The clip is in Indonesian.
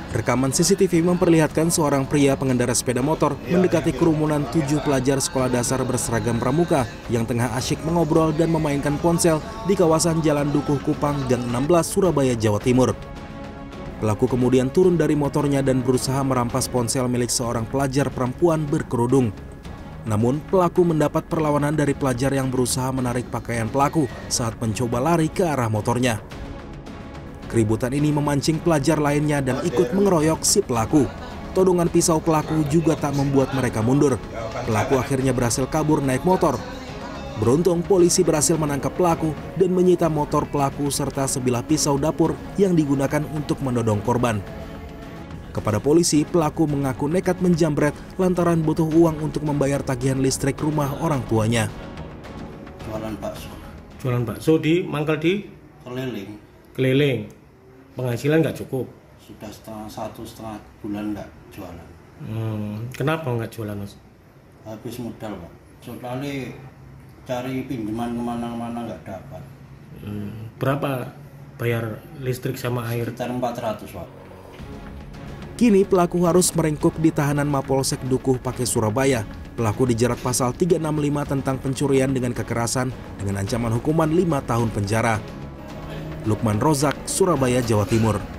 Rekaman CCTV memperlihatkan seorang pria pengendara sepeda motor mendekati kerumunan 7 pelajar sekolah dasar berseragam pramuka yang tengah asyik mengobrol dan memainkan ponsel di kawasan Jalan Dukuh Kupang, Gang 16, Surabaya, Jawa Timur. Pelaku kemudian turun dari motornya dan berusaha merampas ponsel milik seorang pelajar perempuan berkerudung. Namun, pelaku mendapat perlawanan dari pelajar yang berusaha menarik pakaian pelaku saat mencoba lari ke arah motornya. Keributan ini memancing pelajar lainnya dan ikut mengeroyok si pelaku. Todongan pisau pelaku juga tak membuat mereka mundur. Pelaku akhirnya berhasil kabur naik motor. Beruntung polisi berhasil menangkap pelaku dan menyita motor pelaku serta sebilah pisau dapur yang digunakan untuk menodong korban. Kepada polisi, pelaku mengaku nekat menjamret lantaran butuh uang untuk membayar tagihan listrik rumah orang tuanya. Jualan bakso. Jualan bakso di mangkal di Keliling. keliling. Penghasilan nggak cukup. Sudah satu setengah bulan nggak jualan. Kenapa nggak jualan, Mas? Habis modal, Pak. Soalnya cari pinjaman kemana-mana nggak dapat. Berapa bayar listrik sama air? Sekitar 400, Pak. Kini pelaku harus meringkuk di tahanan Mapolsek Dukuh Pake, Surabaya. Pelaku dijerat pasal 365 tentang pencurian dengan kekerasan dengan ancaman hukuman 5 tahun penjara. Lukman Rozak, Surabaya, Jawa Timur.